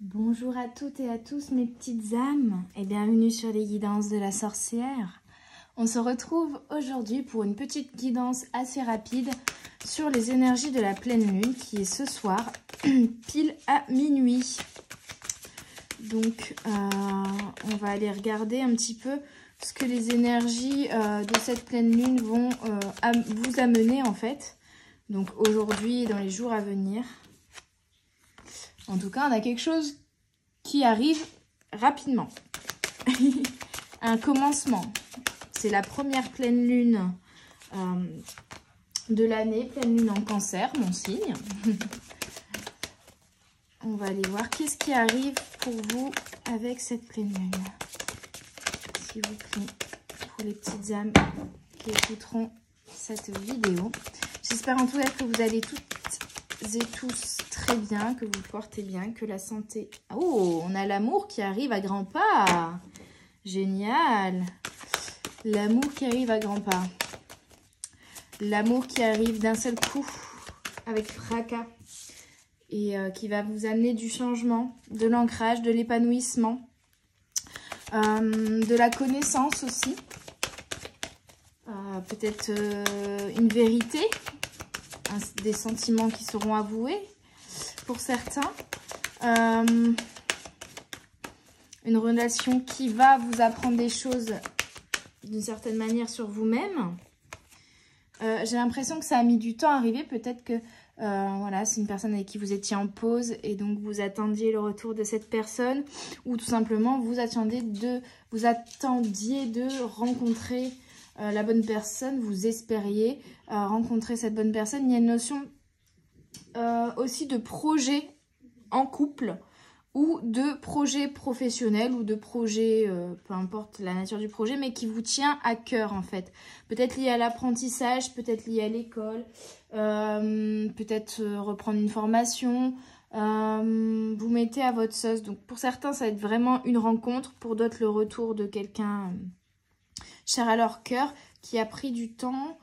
Bonjour à toutes et à tous mes petites âmes et bienvenue sur les guidances de la sorcière. On se retrouve aujourd'hui pour une petite guidance assez rapide sur les énergies de la pleine lune qui est ce soir pile à minuit. Donc on va aller regarder un petit peu ce que les énergies de cette pleine lune vont vous amener en fait. Donc aujourd'hui et dans les jours à venir. En tout cas, on a quelque chose qui arrive rapidement. Un commencement. C'est la première pleine lune de l'année, pleine lune en cancer, mon signe. On va aller voir qu'est-ce qui arrive pour vous avec cette pleine lune. S'il vous plaît, pour les petites âmes qui écouteront cette vidéo. J'espère en tout cas que vous allez toutes et tous très bien, que vous portez bien, que la santé... Oh, on a l'amour qui arrive à grands pas. Génial. L'amour qui arrive à grands pas. L'amour qui arrive d'un seul coup, avec fracas. Et qui va vous amener du changement, de l'ancrage, de l'épanouissement. De la connaissance aussi. Peut-être une vérité. Des sentiments qui seront avoués pour certains. Une relation qui va vous apprendre des choses d'une certaine manière sur vous-même. J'ai l'impression que ça a mis du temps à arriver. Peut-être que voilà, c'est une personne avec qui vous étiez en pause et donc vous attendiez le retour de cette personne, ou tout simplement vous attendiez de rencontrer la bonne personne, vous espériez rencontrer cette bonne personne. Il y a une notion aussi de projet en couple ou de projet professionnel ou de projet, peu importe la nature du projet, mais qui vous tient à cœur en fait. Peut-être lié à l'apprentissage, peut-être lié à l'école, peut-être reprendre une formation, vous mettez à votre sauce. Donc pour certains ça va être vraiment une rencontre, pour d'autres le retour de quelqu'un cher à leur cœur, qui a pris du temps.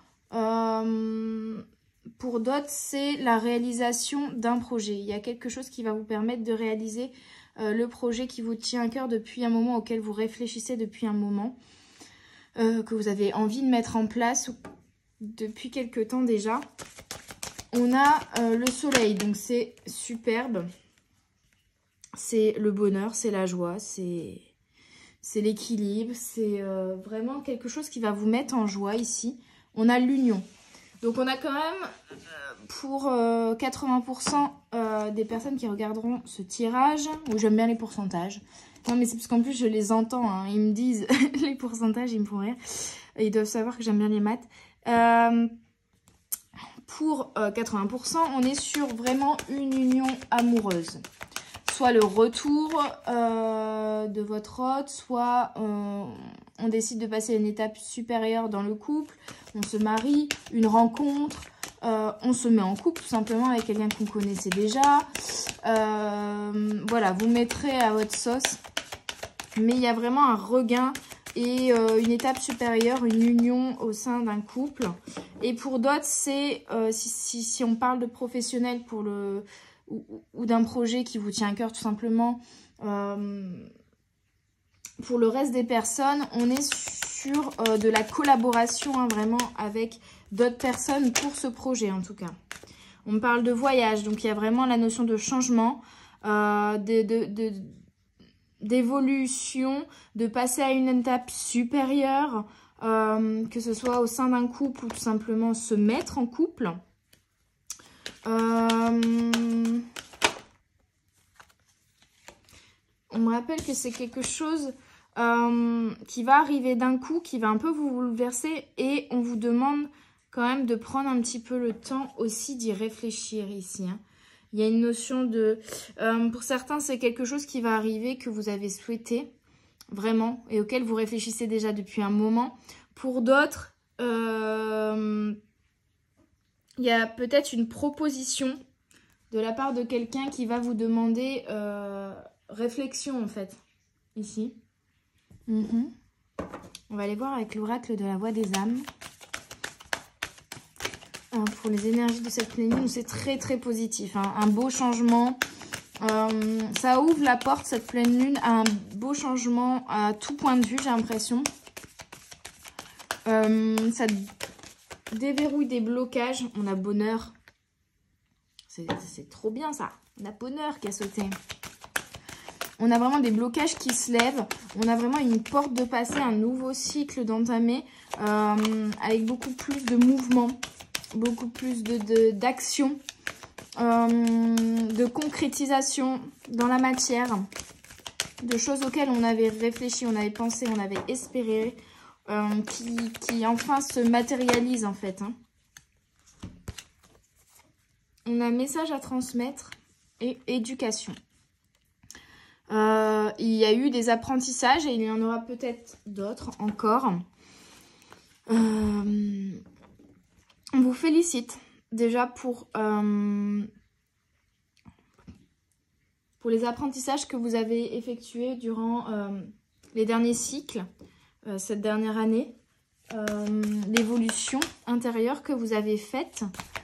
Pour d'autres, c'est la réalisation d'un projet. Il y a quelque chose qui va vous permettre de réaliser le projet qui vous tient à cœur depuis un moment, auquel vous réfléchissez depuis un moment, que vous avez envie de mettre en place depuis quelque temps déjà. On a le soleil, donc c'est superbe. C'est le bonheur, c'est la joie, c'est l'équilibre, c'est vraiment quelque chose qui va vous mettre en joie ici. On a l'union. Donc on a quand même pour 80% des personnes qui regarderont ce tirage, où j'aime bien les pourcentages. Non mais c'est parce qu'en plus je les entends, hein, ils me disent les pourcentages, ils me font rire. Ils doivent savoir que j'aime bien les maths. Pour 80%, on est sur vraiment une union amoureuse. Soit le retour de votre hôte, soit on décide de passer à une étape supérieure dans le couple, on se marie, une rencontre, on se met en couple tout simplement avec quelqu'un qu'on connaissait déjà. Voilà, vous mettrez à votre sauce, mais il y a vraiment un regain et une étape supérieure, une union au sein d'un couple. Et pour d'autres, c'est, si on parle de professionnel pour le... ou d'un projet qui vous tient à cœur tout simplement. Pour le reste des personnes, on est sur de la collaboration, hein, vraiment avec d'autres personnes pour ce projet en tout cas. On parle de voyage, donc il y a vraiment la notion de changement, d'évolution, de passer à une étape supérieure, que ce soit au sein d'un couple ou tout simplement se mettre en couple. On me rappelle que c'est quelque chose qui va arriver d'un coup, qui va un peu vous bouleverser, et on vous demande quand même de prendre un petit peu le temps aussi d'y réfléchir ici. Hein. Il y a une notion de... pour certains, c'est quelque chose qui va arriver que vous avez souhaité vraiment et auquel vous réfléchissez déjà depuis un moment. Pour d'autres, il y a peut-être une proposition de la part de quelqu'un qui va vous demander réflexion en fait, ici. On va aller voir avec l'oracle de la voix des âmes. Pour les énergies de cette pleine lune, c'est très très positif. Hein. Un beau changement, Ça ouvre la porte, cette pleine lune, à un beau changement à tout point de vue, j'ai l'impression. Ça déverrouille des blocages. On a bonheur. C'est trop bien ça. On a bonheur qui a sauté. On a vraiment des blocages qui se lèvent. On a vraiment une porte de passer, un nouveau cycle d'entamer avec beaucoup plus de mouvement, beaucoup plus d'action, de concrétisation dans la matière, de choses auxquelles on avait réfléchi, on avait pensé, on avait espéré, qui enfin se matérialisent en fait. Hein. On a un message à transmettre et éducation. Il y a eu des apprentissages et il y en aura peut-être d'autres encore. On vous félicite déjà pour les apprentissages que vous avez effectués durant les derniers cycles, cette dernière année, l'évolution intérieure que vous avez faite.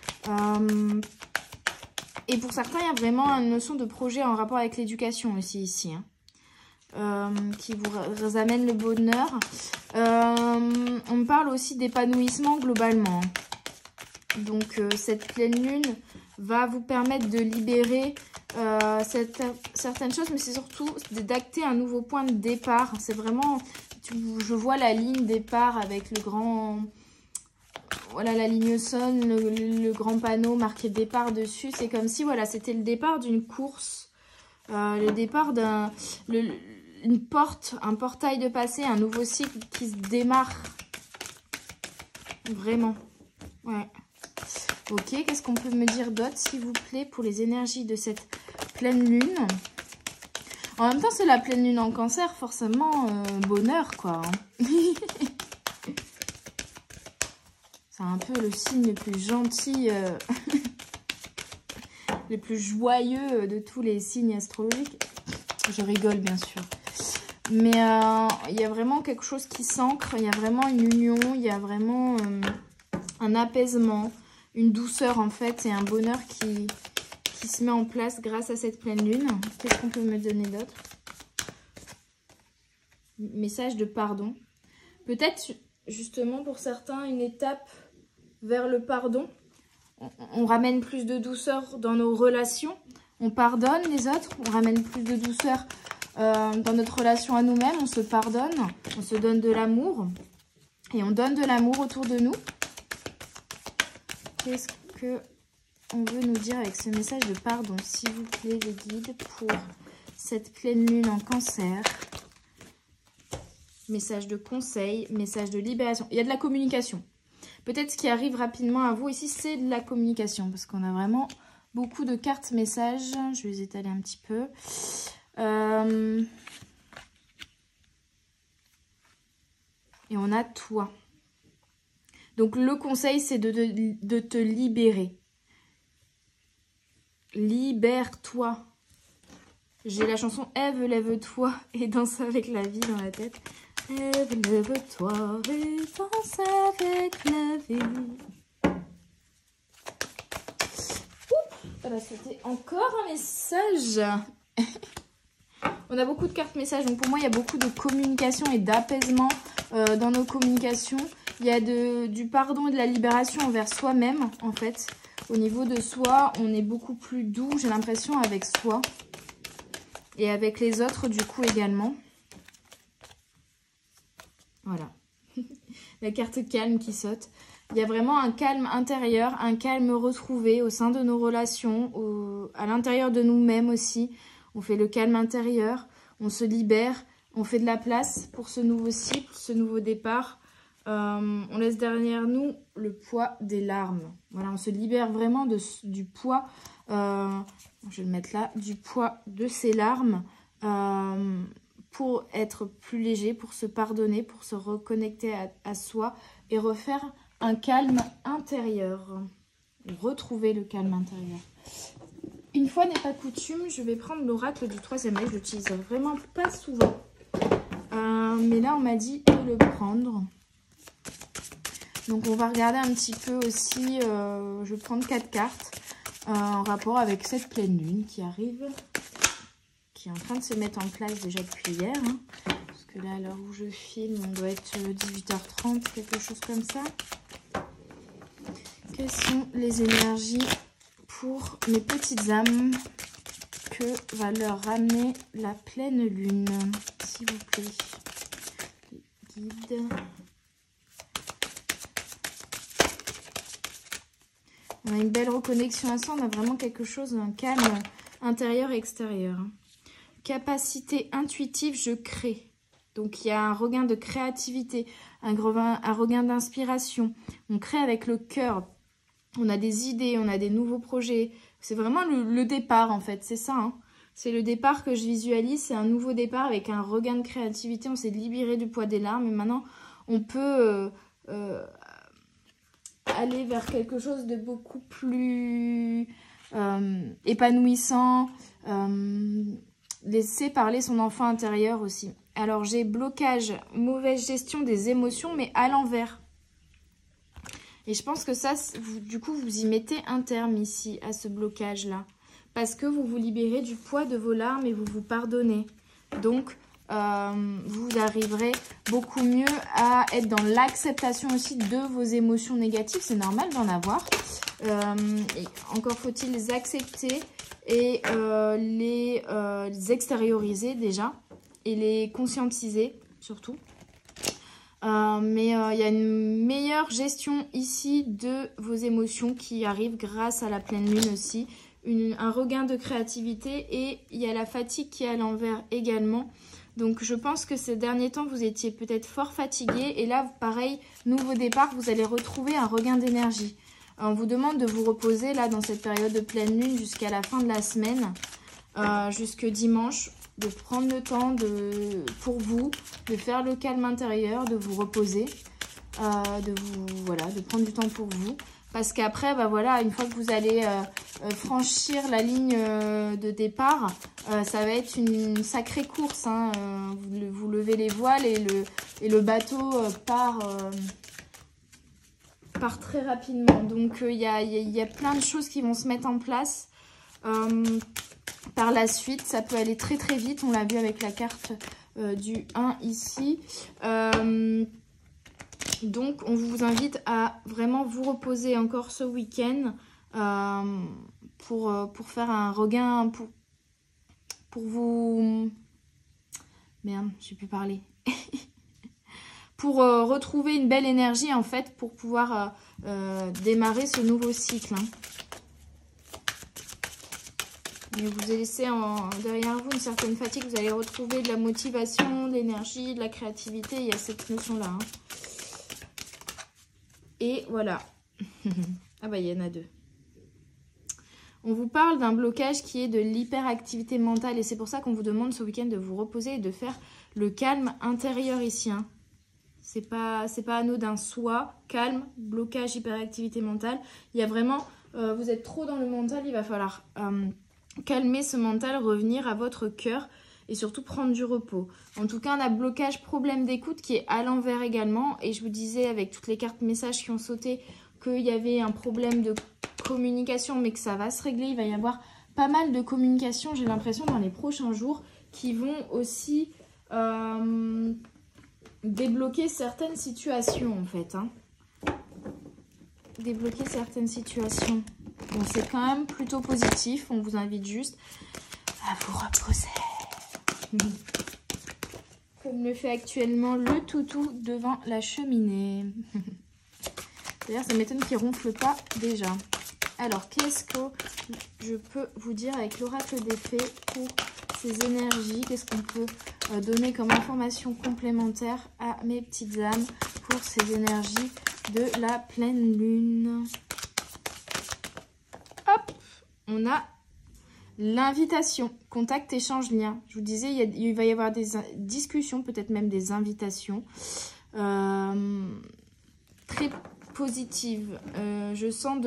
Et pour certains, il y a vraiment une notion de projet en rapport avec l'éducation aussi ici, hein, qui vous amène le bonheur. On me parle aussi d'épanouissement globalement. Donc cette pleine lune va vous permettre de libérer certaines choses, mais c'est surtout d'acter un nouveau point de départ. C'est vraiment, je vois la ligne départ avec le grand... Voilà, la ligne sonne, le grand panneau marqué départ dessus. C'est comme si, voilà, c'était le départ d'une course. Le départ une porte, un portail de passé, un nouveau cycle qui se démarre. Vraiment. Ouais. Ok, qu'est-ce qu'on peut me dire d'autre, s'il vous plaît, pour les énergies de cette pleine lune? En même temps, c'est la pleine lune en cancer, forcément, bonheur, quoi. C'est un peu le signe le plus gentil, le plus joyeux de tous les signes astrologiques. Je rigole, bien sûr. Mais il y a vraiment quelque chose qui s'ancre, il y a vraiment une union, il y a vraiment un apaisement, une douceur en fait, et un bonheur qui se met en place grâce à cette pleine lune. Qu'est-ce qu'on peut me donner d'autre? Message de pardon. Peut-être justement pour certains une étape vers le pardon. On ramène plus de douceur dans nos relations. On pardonne les autres. On ramène plus de douceur dans notre relation à nous-mêmes. On se pardonne. On se donne de l'amour. Et on donne de l'amour autour de nous. Qu'est-ce qu'on veut nous dire avec ce message de pardon, s'il vous plaît, les guides, pour cette pleine lune en cancer? Message de conseil, message de libération. Il y a de la communication. Peut-être ce qui arrive rapidement à vous ici, c'est de la communication. Parce qu'on a vraiment beaucoup de cartes messages. Je vais les étaler un petit peu. Et on a toi. Donc le conseil, c'est de te libérer. Libère-toi. J'ai la chanson Ève, lève-toi et danse avec la vie dans la tête. Ève, lève-toi et danse avec la vie. C'était encore un message. On a beaucoup de cartes messages. Donc pour moi, il y a beaucoup de communication et d'apaisement dans nos communications. Il y a du pardon et de la libération envers soi-même, en fait. Au niveau de soi, on est beaucoup plus doux, j'ai l'impression, avec soi. Et avec les autres, du coup, également. Voilà. La carte calme qui saute. Il y a vraiment un calme intérieur, un calme retrouvé au sein de nos relations, à l'intérieur de nous-mêmes aussi. On fait le calme intérieur, on se libère, on fait de la place pour ce nouveau cycle, ce nouveau départ. On laisse derrière nous le poids des larmes. Voilà, on se libère vraiment du poids, je vais le mettre là, du poids de ces larmes pour être plus léger, pour se pardonner, pour se reconnecter à soi et refaire un calme intérieur. Retrouver le calme intérieur. Une fois n'est pas coutume, je vais prendre l'oracle du 3e œil. Je l'utilise vraiment pas souvent. Mais là, on m'a dit de le prendre. Donc, on va regarder un petit peu aussi. Je vais prendre 4 cartes en rapport avec cette pleine lune qui arrive qui est en train de se mettre en place déjà depuis hier. Hein, parce que là, à l'heure où je filme, on doit être 18h30, quelque chose comme ça. Quelles sont les énergies pour mes petites âmes que va leur ramener la pleine lune, s'il vous plaît? Guide. On a une belle reconnexion à soi, on a vraiment quelque chose d'un calme intérieur et extérieur. Capacité intuitive, je crée. Donc il y a un regain de créativité, un regain d'inspiration. On crée avec le cœur. On a des idées, on a des nouveaux projets. C'est vraiment le départ en fait, c'est ça. Hein. C'est le départ que je visualise, c'est un nouveau départ avec un regain de créativité. On s'est libéré du poids des larmes et maintenant on peut aller vers quelque chose de beaucoup plus épanouissant. Laisser parler son enfant intérieur aussi. Alors j'ai blocage, mauvaise gestion des émotions mais à l'envers. Et je pense que ça, du coup, vous y mettez un terme ici, à ce blocage-là. Parce que vous vous libérez du poids de vos larmes et vous vous pardonnez. Donc, vous arriverez beaucoup mieux à être dans l'acceptation aussi de vos émotions négatives. C'est normal d'en avoir. Et encore faut-il les accepter et les extérioriser déjà. Et les conscientiser, surtout. Mais il y a une meilleure gestion ici de vos émotions qui arrive grâce à la pleine lune aussi. Un regain de créativité et il y a la fatigue qui est à l'envers également. Donc je pense que ces derniers temps, vous étiez peut-être fort fatigué. Et là, pareil, nouveau départ, vous allez retrouver un regain d'énergie. On vous demande de vous reposer là dans cette période de pleine lune jusqu'à la fin de la semaine, jusque dimanche. De prendre le temps pour vous, de faire le calme intérieur, de vous reposer, de prendre du temps pour vous. Parce qu'après, bah voilà, une fois que vous allez franchir la ligne de départ, ça va être une sacrée course. Hein. Vous levez les voiles et le bateau part très rapidement. Donc il y a plein de choses qui vont se mettre en place. Par la suite, ça peut aller très très vite. On l'a vu avec la carte du 1 ici. Donc, on vous invite à vraiment vous reposer encore ce week-end pour faire un regain, pour vous... Merde, je sais plus parler. Pour retrouver une belle énergie en fait, pour pouvoir démarrer ce nouveau cycle. Hein. Mais vous laissez derrière vous une certaine fatigue, vous allez retrouver de la motivation, de l'énergie, de la créativité, il y a cette notion-là. Hein. Et voilà. Ah bah il y en a deux. On vous parle d'un blocage qui est de l'hyperactivité mentale et c'est pour ça qu'on vous demande ce week-end de vous reposer et de faire le calme intérieur ici. Hein. C'est pas anodin. Soit calme, blocage, hyperactivité mentale. Il y a vraiment, vous êtes trop dans le mental, il va falloir... calmer ce mental, revenir à votre cœur et surtout prendre du repos. En tout cas, on a blocage, problème d'écoute qui est à l'envers également. Et je vous disais avec toutes les cartes messages qui ont sauté qu'il y avait un problème de communication mais que ça va se régler. Il va y avoir pas mal de communication, j'ai l'impression, dans les prochains jours qui vont aussi débloquer certaines situations en fait. Hein. Débloquer certaines situations. Bon, c'est quand même plutôt positif. On vous invite juste à vous reposer. Comme le fait actuellement le toutou devant la cheminée. D'ailleurs, ça m'étonne qu'il ne ronfle pas déjà. Alors, qu'est-ce que je peux vous dire avec l'oracle des fées pour ces énergies? Qu'est-ce qu'on peut donner comme information complémentaire à mes petites âmes pour ces énergies de la pleine lune? Hop, on a l'invitation, contact, échange, lien. Je vous disais, il va y avoir des discussions, peut-être même des invitations très positives. Je sens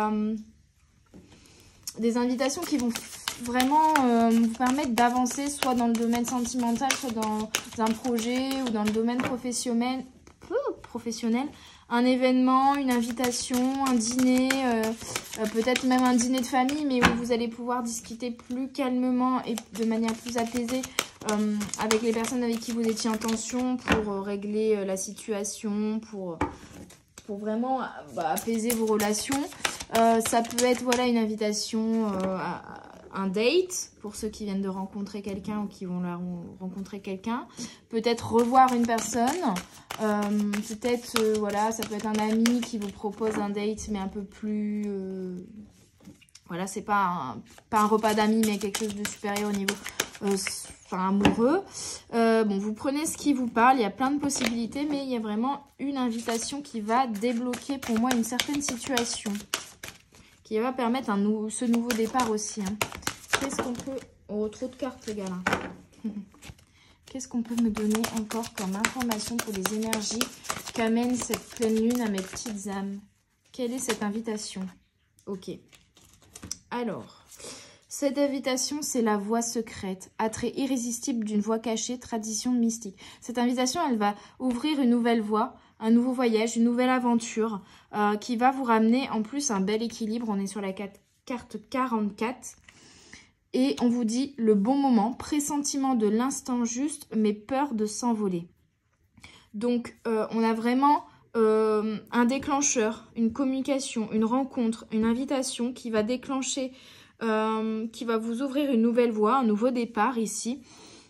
des invitations qui vont vraiment vous permettre d'avancer, soit dans le domaine sentimental, soit dans un projet ou dans le domaine professionnel. un événement, une invitation, un dîner, peut-être même un dîner de famille, mais où vous allez pouvoir discuter plus calmement et de manière plus apaisée avec les personnes avec qui vous étiez en tension pour régler la situation, pour vraiment apaiser vos relations. Ça peut être voilà, une invitation à un date pour ceux qui viennent de rencontrer quelqu'un ou qui vont rencontrer quelqu'un. Peut-être revoir une personne. Peut-être, voilà, ça peut être un ami qui vous propose un date, mais un peu plus... voilà, c'est pas un repas d'amis, mais quelque chose de supérieur au niveau amoureux. Bon, vous prenez ce qui vous parle, il y a plein de possibilités, mais il y a vraiment une invitation qui va débloquer pour moi une certaine situation, qui va permettre ce nouveau départ aussi. Hein. Qu'est-ce qu'on peut... Oh, trop de cartes, les gars, là. Qu'est-ce qu'on peut me donner encore comme information pour les énergies qu'amène cette pleine lune à mes petites âmes? Quelle est cette invitation? Ok. Alors, cette invitation, c'est la voie secrète, attrait irrésistible d'une voie cachée, tradition mystique. Cette invitation, elle va ouvrir une nouvelle voie, un nouveau voyage, une nouvelle aventure qui va vous ramener en plus un bel équilibre. On est sur la carte 44. Et on vous dit le bon moment, pressentiment de l'instant juste, mais peur de s'envoler. Donc, on a vraiment un déclencheur, une communication, une rencontre, une invitation qui va déclencher, qui va vous ouvrir une nouvelle voie, un nouveau départ ici.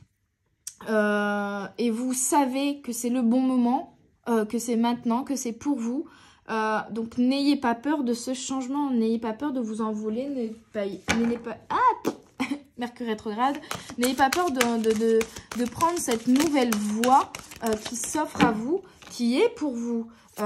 Et vous savez que c'est le bon moment, que c'est maintenant, que c'est pour vous. Donc, n'ayez pas peur de ce changement, n'ayez pas peur de vous envoler, n'ayez pas... Ah, Mercure rétrograde, n'ayez pas peur de prendre cette nouvelle voie qui s'offre à vous, qui est pour vous,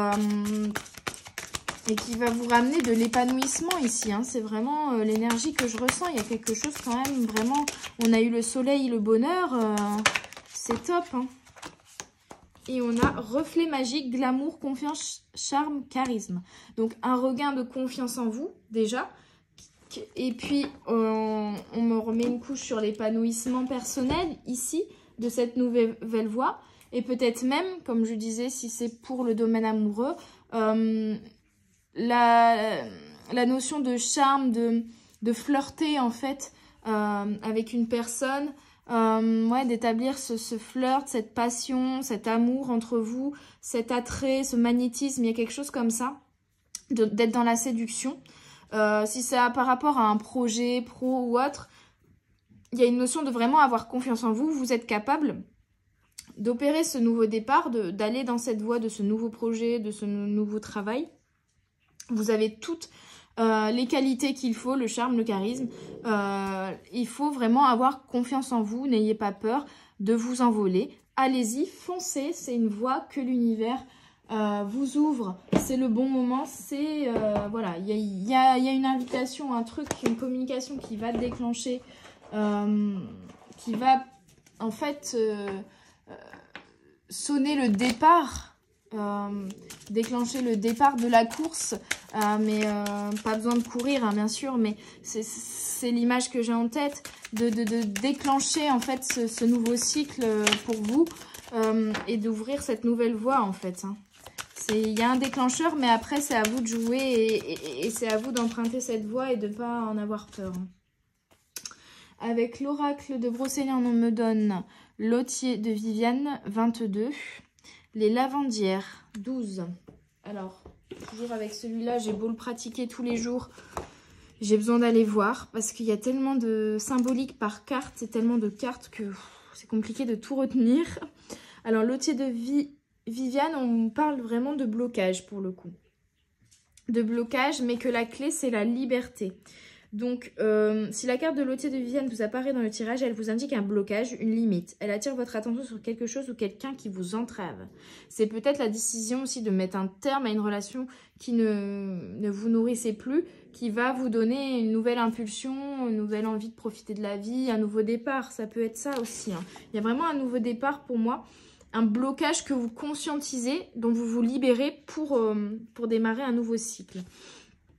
et qui va vous ramener de l'épanouissement ici. Hein. C'est vraiment l'énergie que je ressens. Il y a quelque chose quand même, vraiment, on a eu le soleil, le bonheur, c'est top. Hein. Et on a reflet magique, glamour, confiance, charme, charisme. Donc un regain de confiance en vous, déjà. Et puis, on me remet une couche sur l'épanouissement personnel, ici, de cette nouvelle voie. Et peut-être même, comme je disais, si c'est pour le domaine amoureux, la notion de charme, de flirter, en fait, avec une personne, ouais, d'établir ce flirt, cette passion, cet amour entre vous, cet attrait, ce magnétisme, il y a quelque chose comme ça, d'être dans la séduction. Si c'est par rapport à un projet pro ou autre, il y a une notion de vraiment avoir confiance en vous. Vous êtes capable d'opérer ce nouveau départ, d'aller dans cette voie de ce nouveau projet, de ce nouveau travail. Vous avez toutes les qualités qu'il faut, le charme, le charisme. Il faut vraiment avoir confiance en vous. N'ayez pas peur de vous envoler. Allez-y, foncez. C'est une voie que l'univers vous ouvre, c'est le bon moment, c'est voilà, il y a une invitation, un truc, une communication qui va déclencher, qui va en fait sonner le départ, déclencher le départ de la course, mais pas besoin de courir, hein, bien sûr, mais c'est l'image que j'ai en tête, de déclencher en fait ce nouveau cycle pour vous, et d'ouvrir cette nouvelle voie en fait, hein. Il y a un déclencheur, mais après, c'est à vous de jouer et c'est à vous d'emprunter cette voie et de ne pas en avoir peur. Avec l'oracle de Brocéliande, on me donne Lotier de Viviane, 22. Les lavandières, 12. Alors, toujours avec celui-là, j'ai beau le pratiquer tous les jours. J'ai besoin d'aller voir parce qu'il y a tellement de symbolique par carte. C'est tellement de cartes que c'est compliqué de tout retenir. Alors, Lotier de Viviane, on parle vraiment de blocage pour le coup. De blocage, mais que la clé, c'est la liberté. Donc, si la carte de Lotier de Viviane vous apparaît dans le tirage, elle vous indique un blocage, une limite. Elle attire votre attention sur quelque chose ou quelqu'un qui vous entrave. C'est peut-être la décision aussi de mettre un terme à une relation qui ne vous nourrissait plus, qui va vous donner une nouvelle impulsion, une nouvelle envie de profiter de la vie, un nouveau départ. Ça peut être ça aussi, hein. Il y a vraiment un nouveau départ pour moi. Un blocage que vous conscientisez, dont vous vous libérez pour démarrer un nouveau cycle.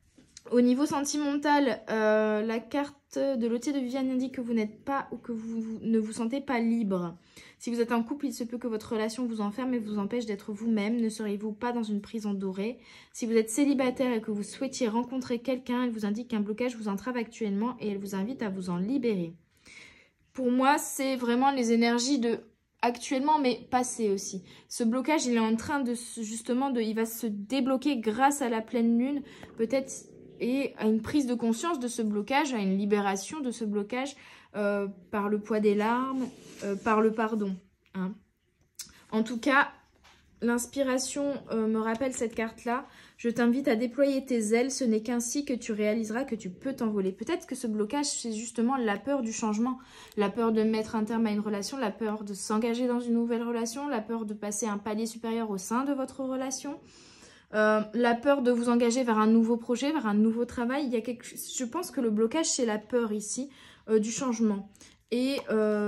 Au niveau sentimental, la carte de l'Autel de Viviane indique que vous n'êtes pas ou que vous ne vous sentez pas libre. Si vous êtes en couple, il se peut que votre relation vous enferme et vous empêche d'être vous-même. Ne seriez-vous pas dans une prison dorée? Si vous êtes célibataire et que vous souhaitiez rencontrer quelqu'un, elle vous indique qu'un blocage vous entrave actuellement et elle vous invite à vous en libérer. Pour moi, c'est vraiment les énergies de actuellement, mais passé aussi. Ce blocage, il est en train de il va se débloquer grâce à la pleine lune, peut-être, et à une prise de conscience de ce blocage, à une libération de ce blocage par le poids des larmes, par le pardon. Hein. En tout cas, l'inspiration me rappelle cette carte-là. Je t'invite à déployer tes ailes, ce n'est qu'ainsi que tu réaliseras que tu peux t'envoler. Peut-être que ce blocage, c'est justement la peur du changement, la peur de mettre un terme à une relation, la peur de s'engager dans une nouvelle relation, la peur de passer un palier supérieur au sein de votre relation, la peur de vous engager vers un nouveau projet, vers un nouveau travail. Il y a je pense que le blocage, c'est la peur ici du changement. Et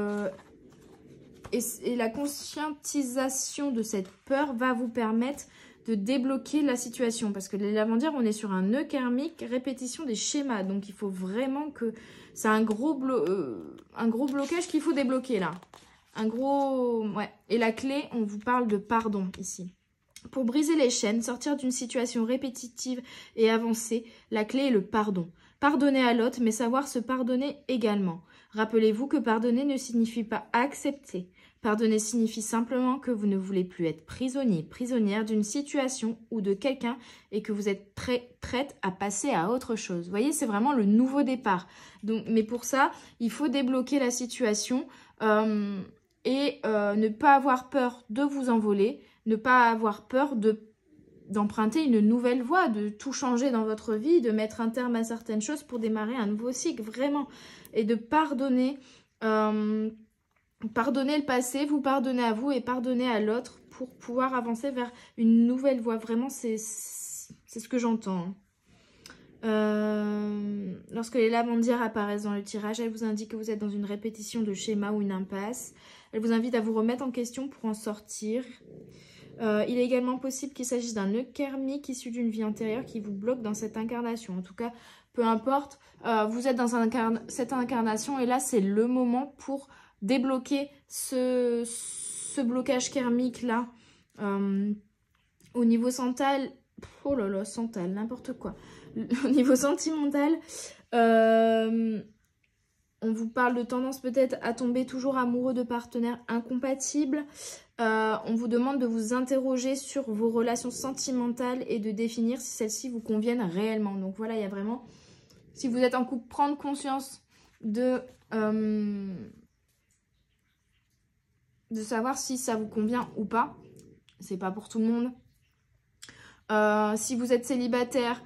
la conscientisation de cette peur va vous permettre de débloquer la situation. Parce que les lavandières, on est sur un nœud karmique, répétition des schémas. Donc, il faut vraiment que... C'est un gros blocage qu'il faut débloquer, là. Un gros... Ouais. Et la clé, on vous parle de pardon, ici. Pour briser les chaînes, sortir d'une situation répétitive et avancer, la clé est le pardon. Pardonner à l'autre, mais savoir se pardonner également. Rappelez-vous que pardonner ne signifie pas accepter. Pardonner signifie simplement que vous ne voulez plus être prisonnier, prisonnière d'une situation ou de quelqu'un et que vous êtes prête à passer à autre chose. Vous voyez, c'est vraiment le nouveau départ. Donc, mais pour ça, il faut débloquer la situation et ne pas avoir peur de vous envoler, ne pas avoir peur d'emprunter une nouvelle voie, de tout changer dans votre vie, de mettre un terme à certaines choses pour démarrer un nouveau cycle, vraiment. Et de pardonner, pardonner le passé, vous pardonner à vous et pardonner à l'autre pour pouvoir avancer vers une nouvelle voie. Vraiment, c'est ce que j'entends. Lorsque les lavandières apparaissent dans le tirage, elles vous indiquent que vous êtes dans une répétition de schéma ou une impasse. Elles vous invitent à vous remettre en question pour en sortir. Il est également possible qu'il s'agisse d'un nœud karmique issu d'une vie antérieure qui vous bloque dans cette incarnation. En tout cas, peu importe, vous êtes dans cette incarnation et là, c'est le moment pour débloquer ce blocage karmique-là. Au niveau mental, oh là là, mental, n'importe quoi. Au niveau sentimental, on vous parle de tendance peut-être à tomber toujours amoureux de partenaires incompatibles. On vous demande de vous interroger sur vos relations sentimentales et de définir si celles-ci vous conviennent réellement. Donc voilà, il y a vraiment, si vous êtes en couple, prendre conscience de savoir si ça vous convient ou pas. C'est pas pour tout le monde. Si vous êtes célibataire,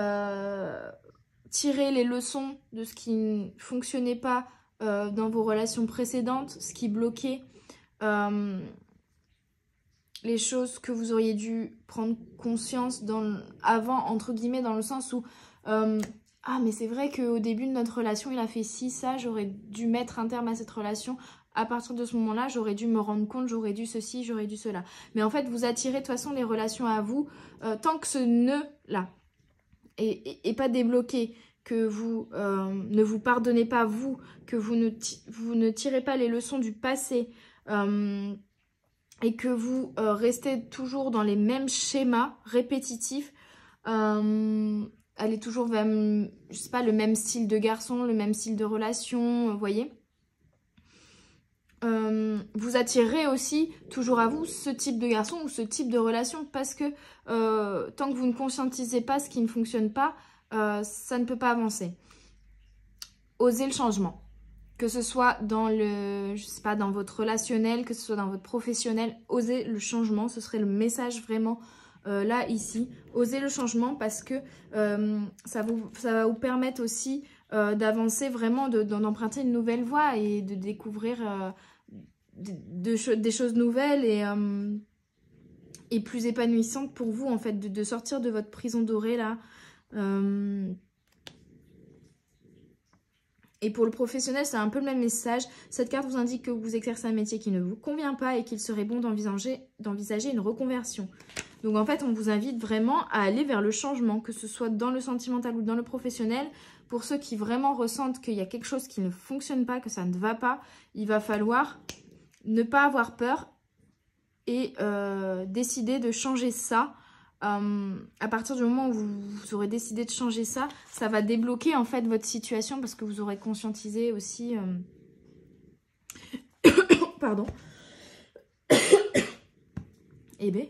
tirez les leçons de ce qui ne fonctionnait pas dans vos relations précédentes, ce qui bloquait, les choses que vous auriez dû prendre conscience avant, entre guillemets, dans le sens où ah mais c'est vrai qu'au début de notre relation il a fait ci, ça, j'aurais dû mettre un terme à cette relation. À partir de ce moment-là, j'aurais dû me rendre compte, j'aurais dû ceci, j'aurais dû cela. Mais en fait, vous attirez de toute façon les relations à vous tant que ce nœud-là est pas débloqué, que vous ne vous pardonnez pas vous, que vous ne tirez pas les leçons du passé et que vous restez toujours dans les mêmes schémas répétitifs, allez toujours vers, je sais pas, le même style de garçon, le même style de relation, vous voyez. Vous attirez aussi toujours à vous ce type de garçon ou ce type de relation parce que tant que vous ne conscientisez pas ce qui ne fonctionne pas, ça ne peut pas avancer. Osez le changement, que ce soit dans je sais pas, dans votre relationnel, que ce soit dans votre professionnel, osez le changement, ce serait le message vraiment là, ici. Osez le changement parce que ça va vous permettre aussi d'avancer vraiment, d'emprunter une nouvelle voie et de découvrir des choses nouvelles et plus épanouissantes pour vous, en fait, de sortir de votre prison dorée, là. Et pour le professionnel, c'est un peu le même message. Cette carte vous indique que vous exercez un métier qui ne vous convient pas et qu'il serait bon d'envisager une reconversion. Donc en fait, on vous invite vraiment à aller vers le changement, que ce soit dans le sentimental ou dans le professionnel. Pour ceux qui vraiment ressentent qu'il y a quelque chose qui ne fonctionne pas, que ça ne va pas, il va falloir ne pas avoir peur et décider de changer ça. À partir du moment où vous aurez décidé de changer ça, ça va débloquer en fait votre situation parce que vous aurez conscientisé aussi... Pardon. Eh ben...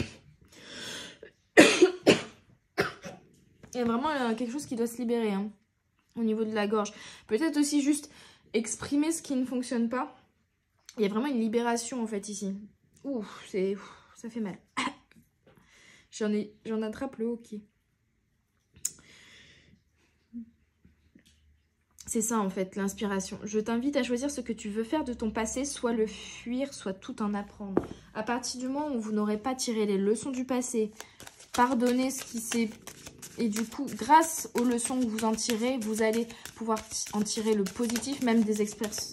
Il y a vraiment quelque chose qui doit se libérer hein, au niveau de la gorge. Peut-être aussi juste exprimer ce qui ne fonctionne pas. Il y a vraiment une libération en fait ici. Ouh, ça fait mal. J'en attrape le hockey. C'est ça en fait, l'inspiration. Je t'invite à choisir ce que tu veux faire de ton passé, soit le fuir, soit tout en apprendre. À partir du moment où vous n'aurez pas tiré les leçons du passé, pardonner ce qui s'est... Et du coup, grâce aux leçons que vous en tirez, vous allez pouvoir en tirer le positif, même des expériences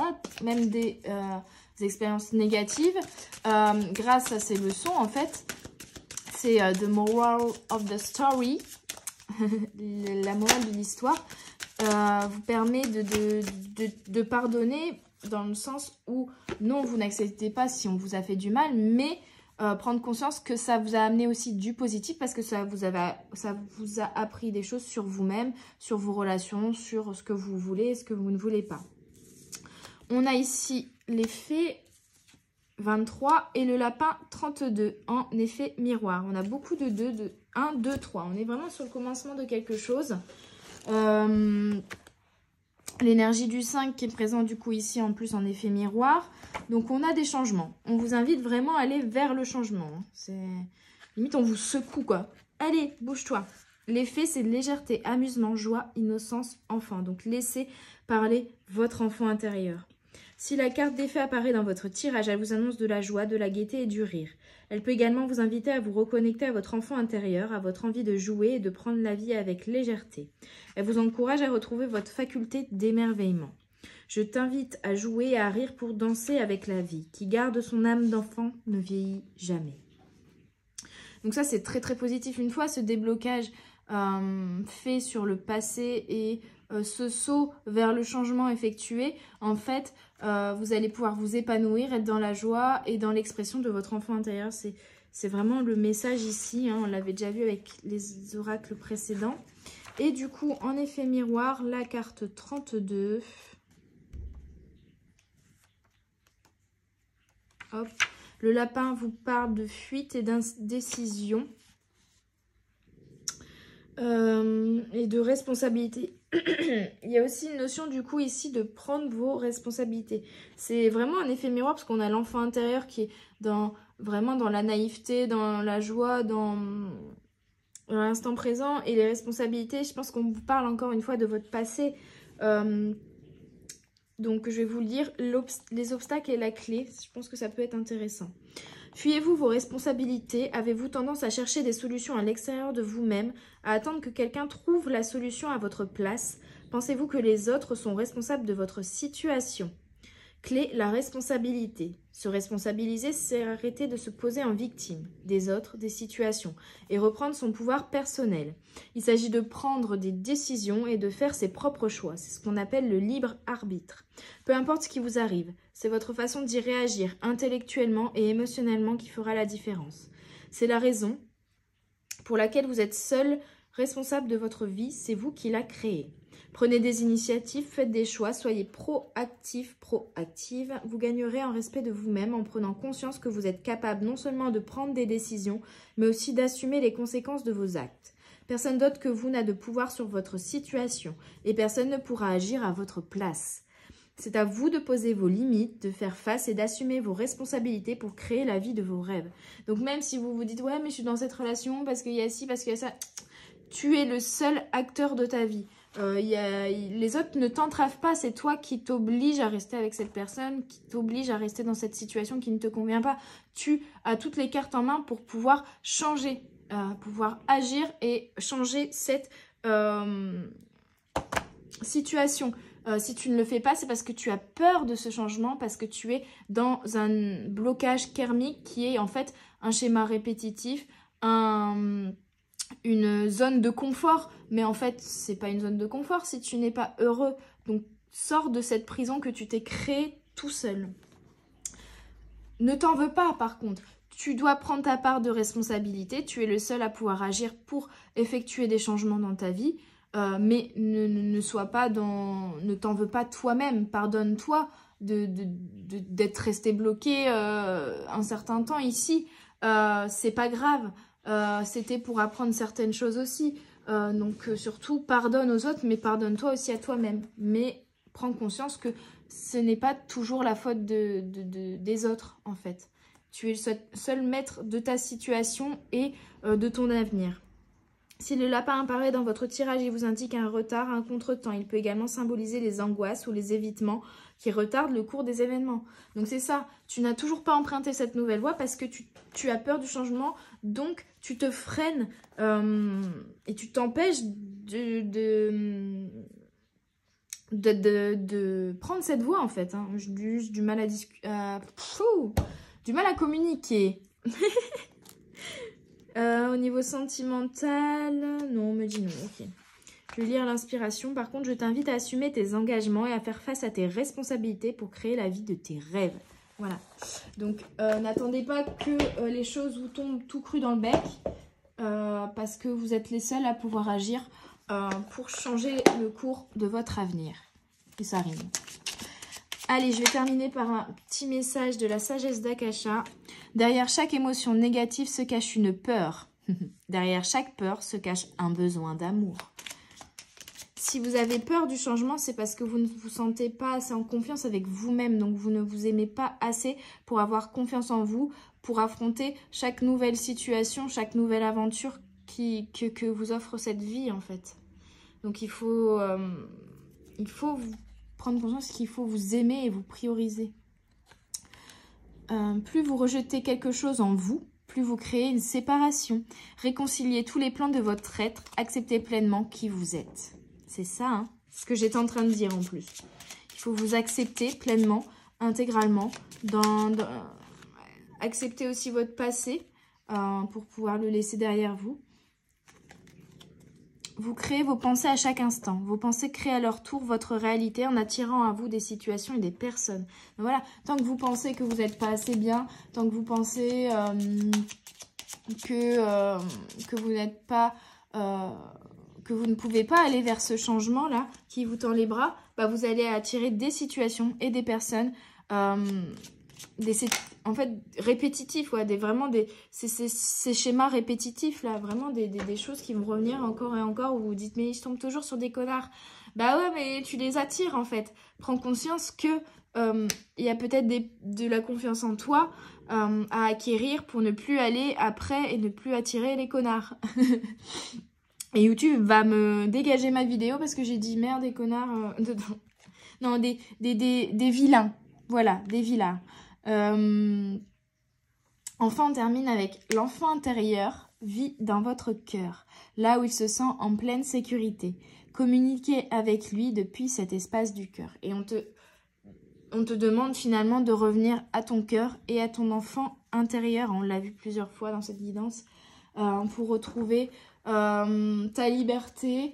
négatives. Grâce à ces leçons, en fait, c'est the moral of the story, la morale de l'histoire, vous permet de pardonner dans le sens où, non, vous n'acceptez pas si on vous a fait du mal, mais... prendre conscience que ça vous a amené aussi du positif parce que ça vous a appris des choses sur vous-même, sur vos relations, sur ce que vous voulez et ce que vous ne voulez pas. On a ici l'effet 23 et le lapin 32 en effet miroir. On a beaucoup de 2, de 1, 2, 3. On est vraiment sur le commencement de quelque chose. L'énergie du 5 qui est présent du coup ici en plus en effet miroir. Donc on a des changements. On vous invite vraiment à aller vers le changement. C'est limite on vous secoue quoi. Allez, bouge-toi. L'effet c'est légèreté, amusement, joie, innocence, enfant. Donc laissez parler votre enfant intérieur. Si la carte d'effet apparaît dans votre tirage, elle vous annonce de la joie, de la gaieté et du rire. Elle peut également vous inviter à vous reconnecter à votre enfant intérieur, à votre envie de jouer et de prendre la vie avec légèreté. Elle vous encourage à retrouver votre faculté d'émerveillement. Je t'invite à jouer et à rire pour danser avec la vie. Qui garde son âme d'enfant ne vieillit jamais. Donc ça, c'est très très positif. Une fois ce déblocage fait sur le passé et ce saut vers le changement effectué, en fait, vous allez pouvoir vous épanouir, être dans la joie et dans l'expression de votre enfant intérieur. C'est vraiment le message ici, hein, on l'avait déjà vu avec les oracles précédents. Et du coup, en effet miroir, la carte 32. Hop. Le lapin vous parle de fuite et d'indécision. Et de responsabilité. Il y a aussi une notion du coup ici de prendre vos responsabilités. C'est vraiment un effet miroir parce qu'on a l'enfant intérieur qui est vraiment dans la naïveté, dans la joie, dans l'instant présent. Et les responsabilités, je pense qu'on vous parle encore une fois de votre passé. Donc je vais vous le dire, les obstacles et la clé, je pense que ça peut être intéressant. Fuyez-vous vos responsabilités? Avez-vous tendance à chercher des solutions à l'extérieur de vous-même, à attendre que quelqu'un trouve la solution à votre place? Pensez-vous que les autres sont responsables de votre situation? Clé, la responsabilité. Se responsabiliser, c'est arrêter de se poser en victime des autres, des situations, et reprendre son pouvoir personnel. Il s'agit de prendre des décisions et de faire ses propres choix. C'est ce qu'on appelle le libre arbitre. Peu importe ce qui vous arrive, c'est votre façon d'y réagir intellectuellement et émotionnellement qui fera la différence. C'est la raison pour laquelle vous êtes seul responsable de votre vie, c'est vous qui la créez. Prenez des initiatives, faites des choix, soyez proactif, proactive. Vous gagnerez en respect de vous-même en prenant conscience que vous êtes capable non seulement de prendre des décisions, mais aussi d'assumer les conséquences de vos actes. Personne d'autre que vous n'a de pouvoir sur votre situation et personne ne pourra agir à votre place. C'est à vous de poser vos limites, de faire face et d'assumer vos responsabilités pour créer la vie de vos rêves. Donc même si vous vous dites « Ouais, mais je suis dans cette relation parce qu'il y a ci, parce qu'il y a ça », tu es le seul acteur de ta vie. Les autres ne t'entravent pas, c'est toi qui t'oblige à rester avec cette personne, qui t'oblige à rester dans cette situation qui ne te convient pas. Tu as toutes les cartes en main pour pouvoir changer, pouvoir agir et changer cette situation. Si tu ne le fais pas, c'est parce que tu as peur de ce changement, parce que tu es dans un blocage karmique qui est en fait un schéma répétitif, une zone de confort. Mais en fait, c'est pas une zone de confort si tu n'es pas heureux. Donc, sors de cette prison que tu t'es créée tout seul. Ne t'en veux pas, par contre. Tu dois prendre ta part de responsabilité. Tu es le seul à pouvoir agir pour effectuer des changements dans ta vie. Mais ne sois pas dans... Ne t'en veux pas toi-même. Pardonne-toi d'être resté bloqué un certain temps ici. C'est pas grave. C'était pour apprendre certaines choses aussi. Donc surtout, pardonne aux autres, mais pardonne-toi aussi à toi-même. Mais prends conscience que ce n'est pas toujours la faute des autres, en fait. Tu es le seul maître de ta situation et de ton avenir. Si le lapin apparaît dans votre tirage, il vous indique un retard, un contretemps. Il peut également symboliser les angoisses ou les évitements qui retardent le cours des événements. Donc c'est ça, tu n'as toujours pas emprunté cette nouvelle voie parce que tu as peur du changement, donc tu te freines et tu t'empêches de prendre cette voie en fait. Hein. J'ai juste du mal à du mal à communiquer. Au niveau sentimental, non, on me dit non, ok. Je vais lire l'inspiration. Par contre, je t'invite à assumer tes engagements et à faire face à tes responsabilités pour créer la vie de tes rêves. Voilà. Donc, n'attendez pas que les choses vous tombent tout cru dans le bec parce que vous êtes les seuls à pouvoir agir pour changer le cours de votre avenir. Et ça rime. Allez, je vais terminer par un petit message de la sagesse d'Akasha. Derrière chaque émotion négative se cache une peur. Derrière chaque peur se cache un besoin d'amour. Si vous avez peur du changement, c'est parce que vous ne vous sentez pas assez en confiance avec vous-même. Donc, vous ne vous aimez pas assez pour avoir confiance en vous, pour affronter chaque nouvelle situation, chaque nouvelle aventure que vous offre cette vie, en fait. Donc, il faut vous prendre conscience qu'il faut vous aimer et vous prioriser. Plus vous rejetez quelque chose en vous, plus vous créez une séparation. Réconciliez tous les plans de votre être, acceptez pleinement qui vous êtes. C'est ça, hein, ce que j'étais en train de dire en plus. Il faut vous accepter pleinement, intégralement, accepter aussi votre passé pour pouvoir le laisser derrière vous. Vous créez vos pensées à chaque instant. Vos pensées créent à leur tour votre réalité en attirant à vous des situations et des personnes. Donc voilà, tant que vous pensez que vous n'êtes pas assez bien, tant que vous pensez que vous n'êtes pas... que vous ne pouvez pas aller vers ce changement-là qui vous tend les bras, bah vous allez attirer des situations et des personnes en fait répétitifs, ouais, ces schémas répétitifs là, vraiment des choses qui vont revenir encore et encore où vous vous dites mais je tombe toujours sur des connards. Bah ouais, mais tu les attires en fait. Prends conscience que il y a peut-être de la confiance en toi à acquérir pour ne plus aller après et ne plus attirer les connards. Et YouTube va me dégager ma vidéo parce que j'ai dit merde des connards dedans. Non, des vilains. Voilà, des vilains. Enfin, on termine avec l'enfant intérieur vit dans votre cœur, là où il se sent en pleine sécurité. Communiquez avec lui depuis cet espace du cœur. Et on te demande finalement de revenir à ton cœur et à ton enfant intérieur. On l'a vu plusieurs fois dans cette guidance pour retrouver ta liberté,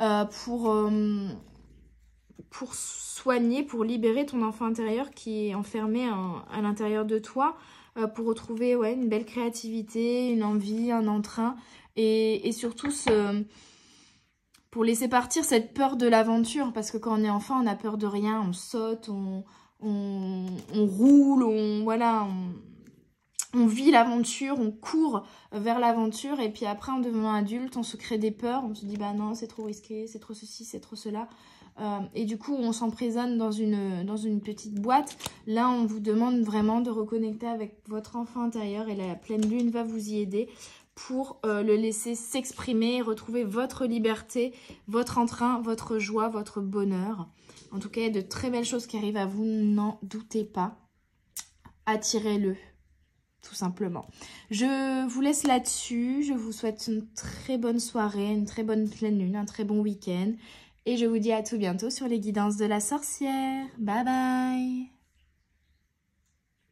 pour soigner, pour libérer ton enfant intérieur qui est enfermé à l'intérieur de toi, pour retrouver une belle créativité, une envie, un entrain et surtout pour laisser partir cette peur de l'aventure parce que quand on est enfant on a peur de rien, on saute, on roule, on vit l'aventure, on court vers l'aventure et puis après en devenant adulte on se crée des peurs, on se dit bah non c'est trop risqué, c'est trop ceci, c'est trop cela et du coup on s'emprisonne dans une petite boîte. Là on vous demande vraiment de reconnecter avec votre enfant intérieur et la pleine lune va vous y aider pour le laisser s'exprimer et retrouver votre liberté, votre entrain, votre joie, votre bonheur. En tout cas il y a de très belles choses qui arrivent à vous, n'en doutez pas, attirez-le. Tout simplement. Je vous laisse là-dessus. Je vous souhaite une très bonne soirée, une très bonne pleine lune, un très bon week-end. Et je vous dis à tout bientôt sur les guidances de la sorcière. Bye bye!